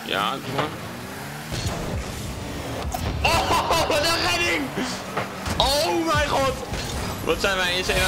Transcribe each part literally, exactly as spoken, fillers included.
Ja, doe maar. Oh, wat een redding! Oh mijn god! Wat zijn wij in z'n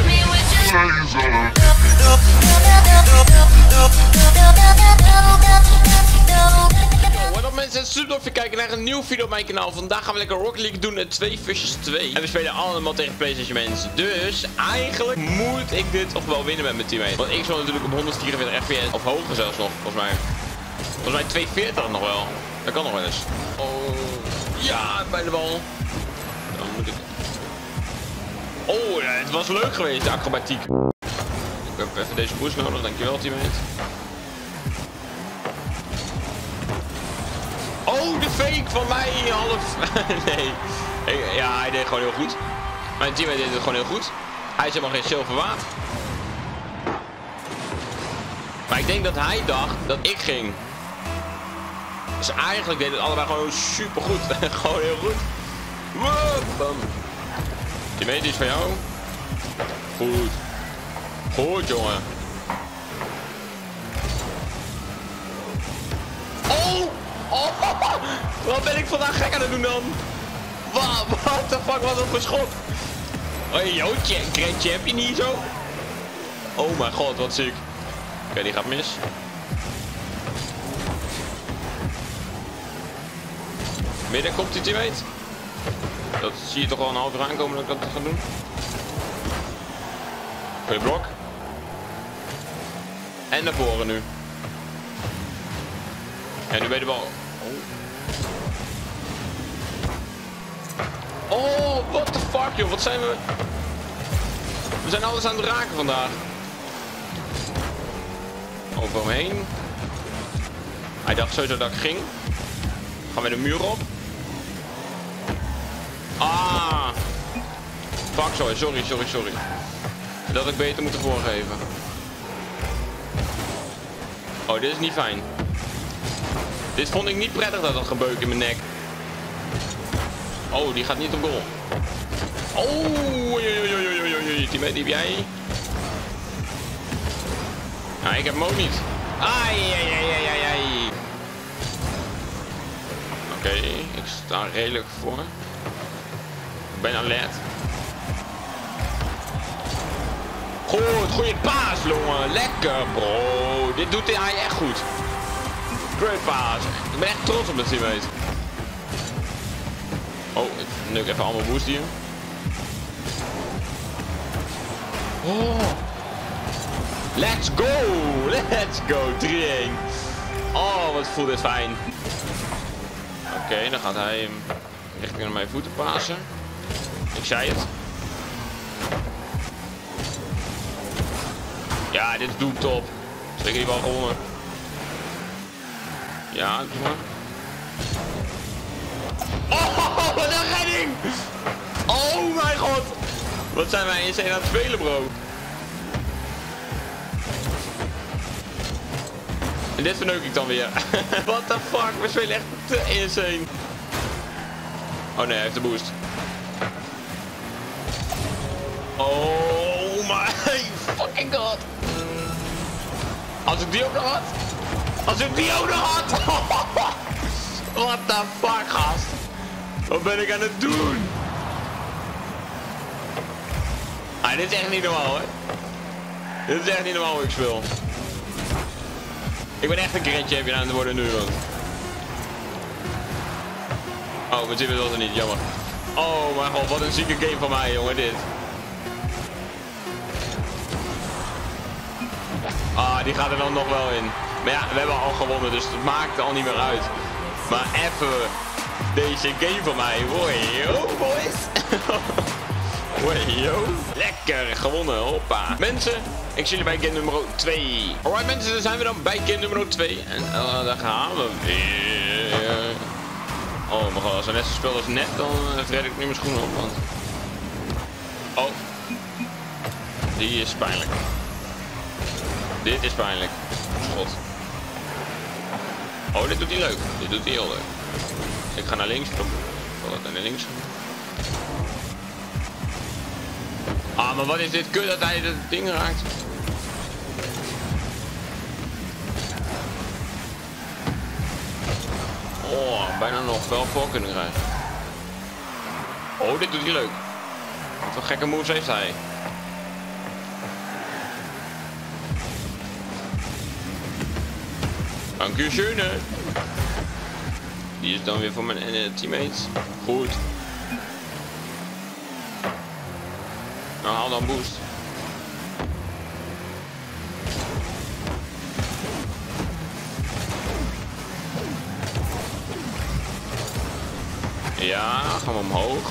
Wat op mensen, super tof kijken naar een nieuwe video op mijn kanaal. Vandaag gaan we lekker Rocket League doen, twee versus twee. En we spelen allemaal tegen PlayStation mensen. Dus eigenlijk moet ik dit toch wel winnen met mijn teammate. Want ik zal natuurlijk op honderdvierenveertig F P S, of hoger zelfs nog, volgens mij. Volgens mij tweehonderdveertig nog wel. Dat kan nog wel eens. Oh, ja, bij de bal. Dan moet ik... Oh, ja, het was leuk geweest, de acrobatiek. Ik heb even deze boost nodig, dankjewel teammate. Oh, de fake van mij half... nee. Ja, hij deed gewoon heel goed. Mijn teammate deed het gewoon heel goed. Hij is helemaal geen zilver waard. Maar ik denk dat hij dacht dat ik ging. Dus eigenlijk deed het allebei gewoon super goed. Gewoon heel goed. Wow. Teammate, die is van jou. Goed. Goed, jongen. Oh! Oh! Wat ben ik vandaag gek aan het doen dan? Wat? What the fuck was dat voor schot? Oh, yo, Grand Champion hier zo. Oh mijn god, wat ziek. Oké, okay, die gaat mis. Midden komt die teammate. Dat zie je toch al een half uur aankomen dat ik dat ga doen. Goeie blok. En naar voren nu. En nu bij de bal. Oh. Oh, what the fuck joh. Wat zijn we... We zijn alles aan het raken vandaag. Over hem heen. Hij dacht sowieso dat ik ging. Gaan we de muur op. Ah. Fuck, sorry, sorry, sorry, sorry. Dat had ik beter moeten voorgeven. Oh, dit is niet fijn. Dit vond ik niet prettig, dat dat gebeuk in mijn nek. Oh, die gaat niet op goal. Oh, teammate, die heb jij. Nou, ik heb hem ook niet. Ai, ai, ai, ai, ai, ai. Oké, okay, ik sta redelijk voor. Ik ben alert. Goed, goede paas, jongen. Lekker, bro. Dit doet hij echt goed. Great paas. Ik ben echt trots op mijn teammate. Oh, ik neuk even allemaal boost hier. Oh. Let's go. Let's go. drie-een. Oh, wat voelt dit fijn. Oké, okay, dan gaat hij hem richting naar mijn voeten pasen. Ik zei het. Ja, dit doet top. Zeker die bal gewonnen. Ja, doe maar. Oh, wat een redding! Oh mijn god! Wat zijn wij insane aan het spelen, bro? En dit verneuk ik dan weer. What the fuck? We spelen echt te insane. Oh nee, hij heeft de boost. Oh my fucking god! Als ik die ook nog had. Als ik die ook nog had. What the fuck, gast. Wat ben ik aan het doen? Ah, dit is echt niet normaal, hè. Dit is echt niet normaal hoe ik speel. Ik ben echt een Grand Champion aan het worden nu, man. Oh, mijn team was er niet, jammer. Oh mijn god, wat een zieke game van mij, jongen, dit. Ah, die gaat er dan nog wel in. Maar ja, we hebben al gewonnen, dus het maakt al niet meer uit. Maar even deze game van mij. Hoi, yo, boys. Hoi, yo. Lekker gewonnen, hoppa. Mensen, ik zie jullie bij game nummer twee. Alright mensen, dan zijn we dan bij game nummer twee. En uh, daar gaan we weer. Oh mijn god, als er net zo speel als net, dan uh, red ik nu mijn schoenen op. Want... Oh. Die is pijnlijk. Dit is pijnlijk. God. Oh, dit doet hij leuk. Dit doet hij heel leuk. Ik ga naar links. Ik zal naar links gaan. Ah, maar wat is dit kut dat hij het ding raakt? Oh, bijna nog wel voor kunnen krijgen. Oh, dit doet hij leuk. Wat voor gekke moves heeft hij. Dank u, schöne. Die is dan weer voor mijn uh, teammates. Goed. Nou, haal dan boost. Ja, gaan we omhoog.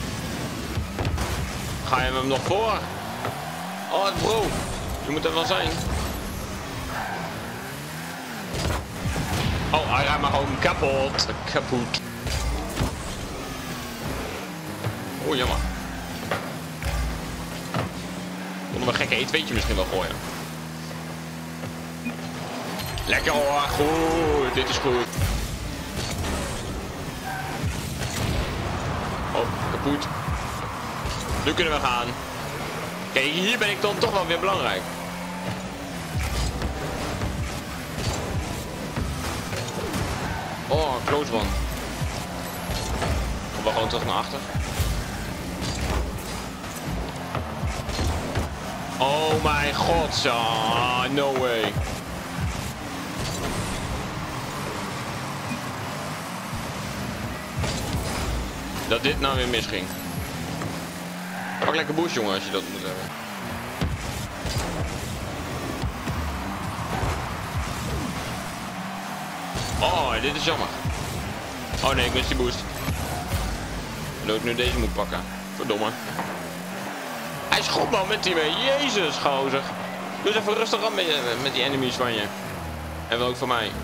Ga je hem nog voor? Oh, bro. Je moet er wel zijn. Oh, hij gaat maar gewoon kapot. Kapot. Oh, jammer. Konden we een gekke E twee'tje misschien wel gooien. Lekker hoor. Goed. Dit is goed. Oh, kapot. Nu kunnen we gaan. Kijk, hier ben ik dan toch wel weer belangrijk. Oh, close one. Kom we gewoon terug naar achter. Oh mijn god, oh, no way. Dat dit nou weer misging. Pak lekker boost, jongen, als je dat moet hebben. Oh, dit is jammer. Oh nee, ik mis die boost. Dat ik nu deze moet pakken. Verdomme. Hij schopt man met die mee. Jezus, gozer. Doe eens even rustig aan met, met die enemies van je. En wel ook van mij.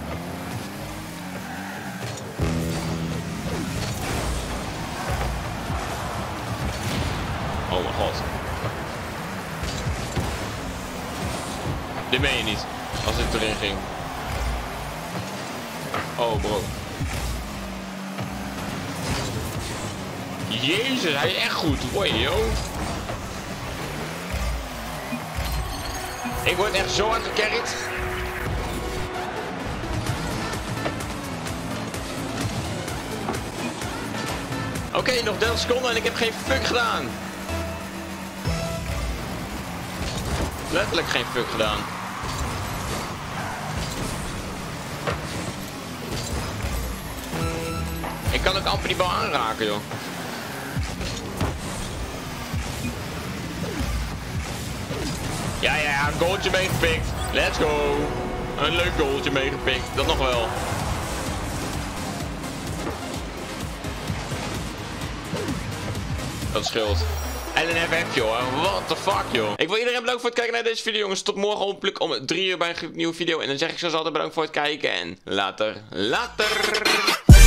Oh mijn god. Dit meen je niet. Als dit erin ging. Oh bro. Jezus, hij is echt goed. Hoi yo. Ik word echt zo hard gecarried. Oké, okay, nog dertig seconden en ik heb geen fuck gedaan. Letterlijk geen fuck gedaan. Ik kan ook amper die bal aanraken, joh. Ja, ja, ja, een goaltje meegepikt. Let's go. Een leuk goaltje meegepikt. Dat nog wel. Dat scheelt. En een F F, joh. What the fuck, joh. Ik wil iedereen bedanken voor het kijken naar deze video, jongens. Tot morgen hopelijk om drie uur bij een nieuwe video. En dan zeg ik zoals altijd bedankt voor het kijken. En later, later.